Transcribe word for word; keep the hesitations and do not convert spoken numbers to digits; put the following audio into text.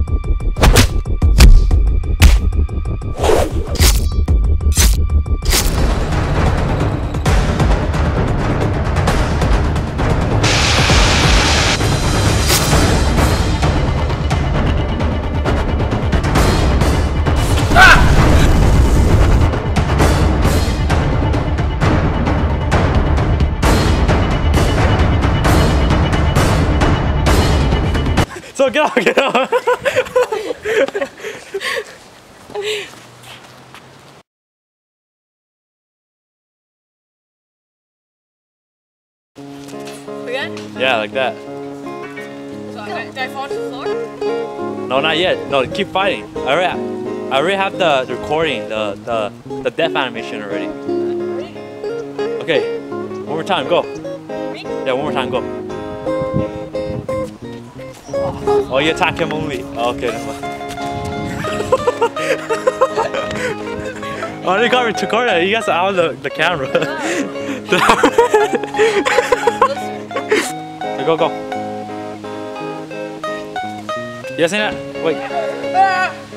So get out, get out. Again? Yeah, like that. So I, did I fall to the floor? No, not yet. No, keep fighting. I already, I already have the, the recording, the, the the death animation already. Ready? Okay, one more time, go. Me? Yeah, one more time, go. Oh, you attack him only. Oh, okay, never mind. Oh, they got me to corner. You guys are out of the, the camera. Okay, go, go. Yes, and wait.